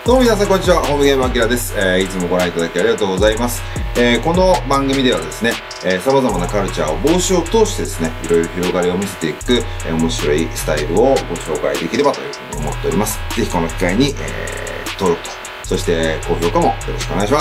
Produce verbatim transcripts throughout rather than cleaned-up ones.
どうも皆さんこんにちは、ホームゲームアキラです。えー、いつもご覧いただきありがとうございます。えー、この番組ではですね、えー、様々なカルチャーを帽子を通してですね、いろいろ広がりを見せていく、えー、面白いスタイルをご紹介できればというふうに思っております。ぜひこの機会に、えー、登録と、そして高評価もよろしくお願いします。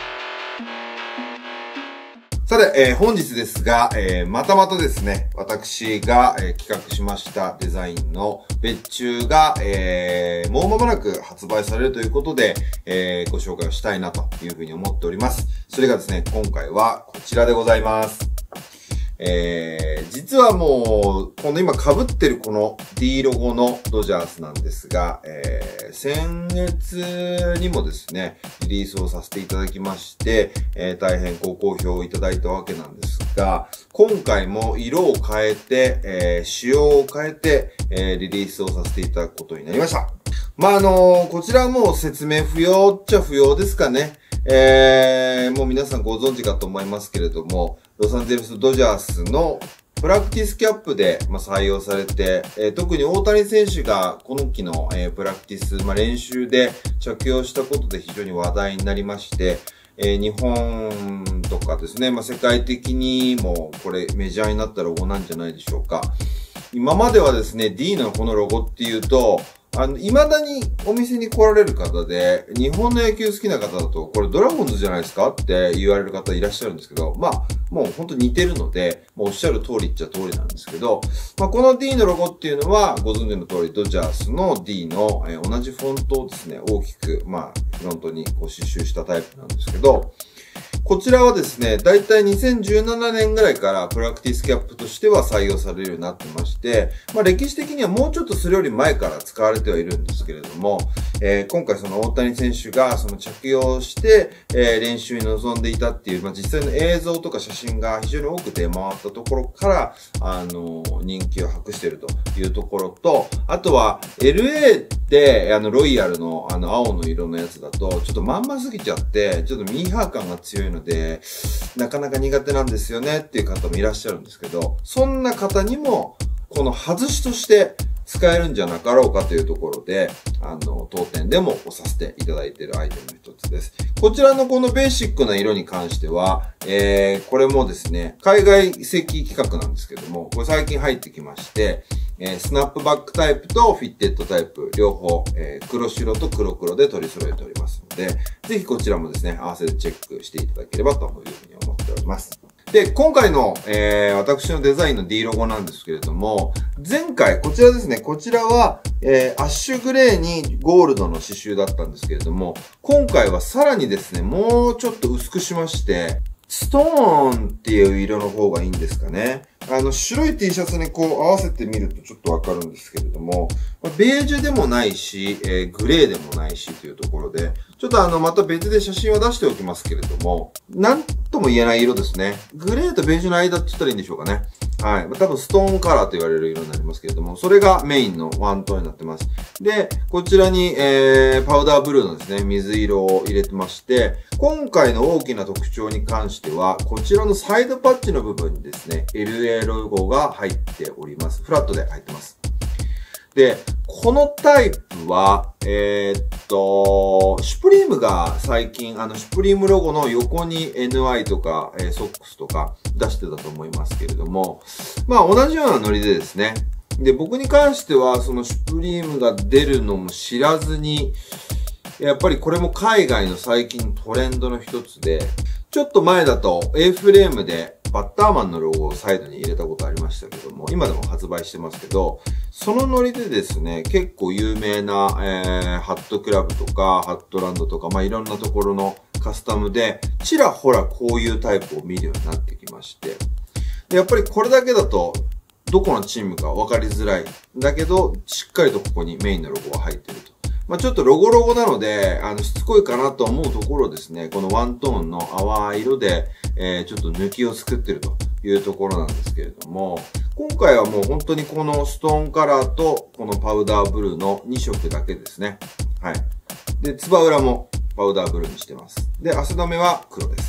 さて、えー、本日ですが、えー、またまたですね、私が、えー、企画しましたデザインの別注が、えー、もう間もなく発売されるということで、えー、ご紹介をしたいなというふうに思っております。それがですね、今回はこちらでございます。えー、実はもう、この今被ってるこの D ロゴのドジャースなんですが、えー、先月にもですね、リリースをさせていただきまして、えー、大変ご好評いただいたわけなんですが、今回も色を変えて、えー、仕様を変えて、えー、リリースをさせていただくことになりました。まあ、あのー、こちらはもう説明不要っちゃ不要ですかね。えー、もう皆さんご存知かと思いますけれども、ロサンゼルスドジャースのプラクティスキャップで、まあ、採用されて、えー、特に大谷選手がこの期の、えー、プラクティス、まあ、練習で着用したことで非常に話題になりまして、えー、日本とかですね、まあ、世界的にもこれメジャーになったロゴなんじゃないでしょうか。今まではですね、D のこのロゴっていうと、あの、未だにお店に来られる方で、日本の野球好きな方だと、これドラゴンズじゃないですかって言われる方いらっしゃるんですけど、まあ、もう本当に似てるので、もうおっしゃる通りっちゃ通りなんですけど、まあ、この D のロゴっていうのは、ご存知の通りドジャースの D の、えー、同じフォントをですね、大きく、まあ、フロントにこう刺繍したタイプなんですけど、こちらはですね、だいたいにせんじゅうななねんぐらいからプラクティスキャップとしては採用されるようになってまして、まあ歴史的にはもうちょっとそれより前から使われてはいるんですけれども、えー、今回その大谷選手がその着用して、えー、練習に臨んでいたっていう、まあ実際の映像とか写真が非常に多く出回ったところから、あのー、人気を博しているというところと、あとは エルエー で、あの、ロイヤルのあの青の色のやつだと、ちょっとまんますぎちゃって、ちょっとミーハー感が強いので、なかなか苦手なんですよねっていう方もいらっしゃるんですけど、そんな方にも、この外しとして使えるんじゃなかろうかというところで、あの、当店でも押させていただいているアイテムの一つです。こちらのこのベーシックな色に関しては、えー、これもですね、海外籍企画なんですけども、これ最近入ってきまして、えー、スナップバックタイプとフィッテッドタイプ、両方、えー、黒白と黒黒で取り揃えておりますので、ぜひこちらもですね、合わせてチェックしていただければというふうに思っております。で、今回の、えー、私のデザインの D ロゴなんですけれども、前回、こちらですね、こちらは、えー、アッシュグレーにゴールドの刺繍だったんですけれども、今回はさらにですね、もうちょっと薄くしまして、ストーンっていう色の方がいいんですかね。あの、白い T シャツにこう合わせてみるとちょっとわかるんですけれども、ベージュでもないし、えー、グレーでもないしというところで、ちょっとあの、また別で写真は出しておきますけれども、なんとも言えない色ですね。グレーとベージュの間って言ったらいいんでしょうかね。はい。多分ストーンカラーと言われる色になりますけれども、それがメインのワントーンになってます。で、こちらに、えー、パウダーブルーのですね、水色を入れてまして、今回の大きな特徴に関しては、こちらのサイドパッチの部分にですね、エルエー ロゴが入っております。フラットで入ってます。で、このタイプは、えー、っと、シュプリームが最近、あの、シュプリームロゴの横に エヌアイ とか、えー、ソックスとか出してたと思いますけれども、まあ同じようなノリでですね。で、僕に関しては、そのシュプリームが出るのも知らずに、やっぱりこれも海外の最近トレンドの一つで、ちょっと前だと A フレームでバッターマンのロゴをサイドに入れたことありましたけども、今でも発売してますけど、そのノリでですね、結構有名な、えー、ハットクラブとか、ハットランドとか、まあ、いろんなところのカスタムで、ちらほらこういうタイプを見るようになってきまして、でやっぱりこれだけだと、どこのチームか分かりづらい。だけど、しっかりとここにメインのロゴが入っていると。まあ、ちょっとロゴロゴなので、あの、しつこいかなと思うところですね、このワントーンの淡い色で、えー、ちょっと抜きを作ってるというところなんですけれども、今回はもう本当にこのストーンカラーとこのパウダーブルーのに色だけですね。はい。で、つば裏もパウダーブルーにしてます。で、汗止めは黒です。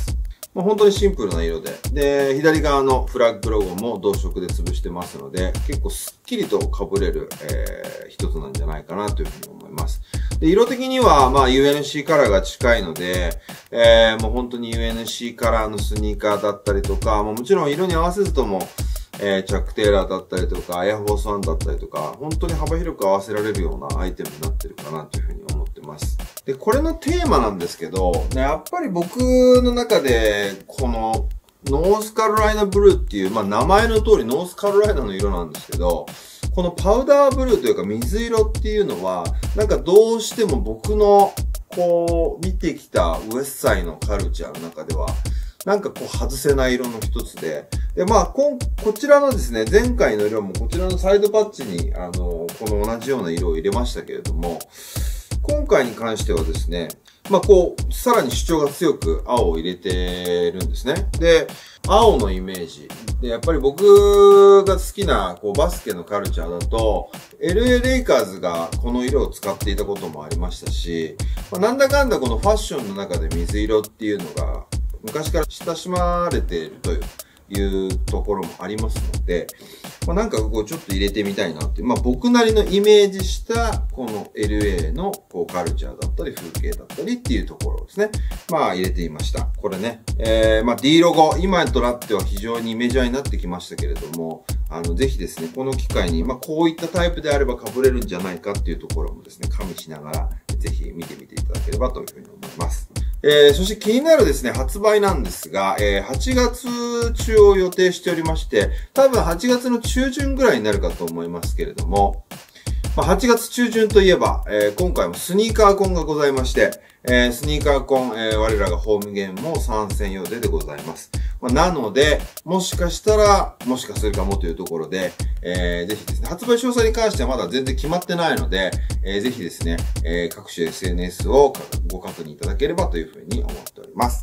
まあ、本当にシンプルな色で。で、左側のフラッグロゴも同色で潰してますので、結構スッキリと被れる、えー、一つなんじゃないかなというふうに思います。で、色的には、まあ ユーエヌシー カラーが近いので、えー、もう本当に ユーエヌシー カラーのスニーカーだったりとか、もちろん色に合わせずとも、えー、チャック・テイラーだったりとか、エアフォースワンだったりとか、本当に幅広く合わせられるようなアイテムになってるかなというふうに思ってます。で、これのテーマなんですけど、やっぱり僕の中で、この、ノースカロライナブルーっていう、まあ名前の通りノースカロライナの色なんですけど、このパウダーブルーというか水色っていうのは、なんかどうしても僕の、こう、見てきたウエストサイドのカルチャーの中では、なんかこう外せない色の一つで。で、まあ、こ、こちらのですね、前回の色もこちらのサイドパッチに、あの、この同じような色を入れましたけれども、今回に関してはですね、まあ、こう、さらに主張が強く青を入れてるんですね。で、青のイメージ。で、やっぱり僕が好きな、こう、バスケのカルチャーだと、エルエー レイカーズがこの色を使っていたこともありましたし、まあ、なんだかんだこのファッションの中で水色っていうのが、昔から親しまれているというところもありますので、まあ、なんかこうちょっと入れてみたいなっていう、まあ僕なりのイメージしたこの エルエー のこうカルチャーだったり風景だったりっていうところですね。まあ入れてみました。これね、えー、まあ D ロゴ、今となっては非常にメジャーになってきましたけれども、あの、ぜひですね、この機会に、まあこういったタイプであれば被れるんじゃないかっていうところもですね、加味しながら、ぜひ見てみていただければというふうに思います。えー、そして気になるですね、発売なんですが、えー、はちがつ中を予定しておりまして、多分はちがつの中旬ぐらいになるかと思いますけれども、まあ、はちがつ中旬といえば、えー、今回もスニーカーコンがございまして、えー、スニーカーコン、えー、我らがホームゲームも参戦予定でございます。まあ、なので、もしかしたら、もしかするかもというところで、えー、ぜひですね、発売詳細に関してはまだ全然決まってないので、えー、ぜひですね、えー、各種 エスエヌエス をご確認いただければというふうに思っております。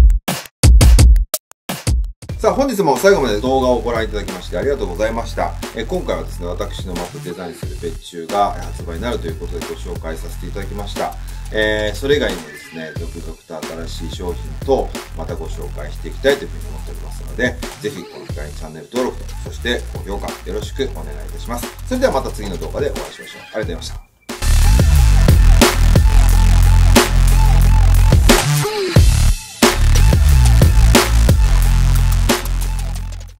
さあ、本日も最後まで動画をご覧いただきましてありがとうございました。えー、今回はですね、私のまたデザインする別注が発売になるということでご紹介させていただきました。えー、それ以外にもですね、続々と新しい商品とまたご紹介していきたいというふうに思っておりますので、ぜひこの機会にチャンネル登録と、そして高評価よろしくお願いいたします。それではまた次の動画でお会いしましょう。ありがとうございました。